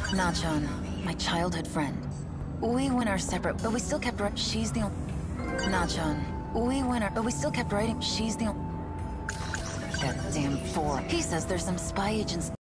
Nachon, my childhood friend. We went our separate, but we still kept writing. She's the only. Nachon, we went our, but we still kept writing. She's the only. That damn four. He says there's some spy agents.